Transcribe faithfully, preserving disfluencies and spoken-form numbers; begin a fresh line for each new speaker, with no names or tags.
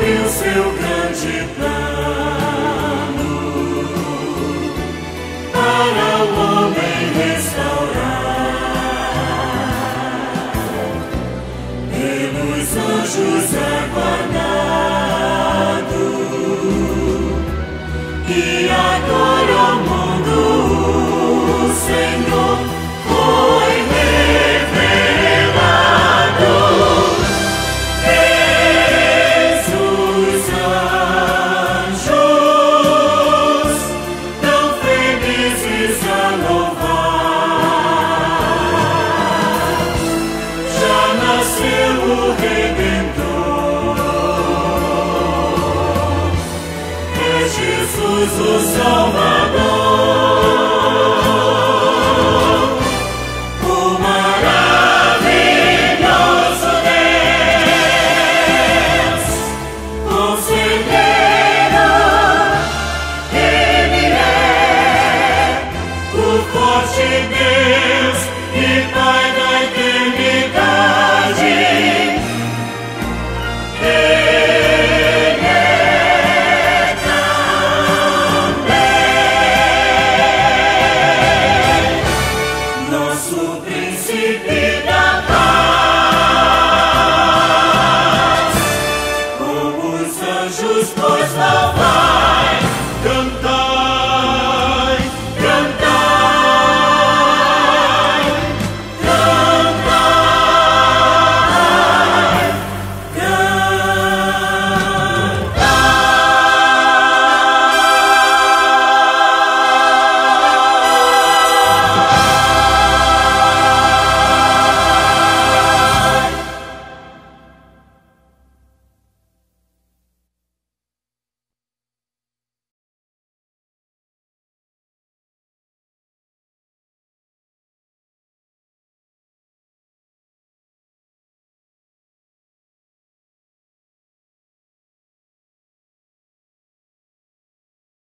o seu grande plano para o homem restaurar, pelos anjos aguardado, e agora ao mundo o Senhor foi revelado. Eis os anjos tão felizes a louvar. Já nasceu o Redentor, é Jesus o Salvador.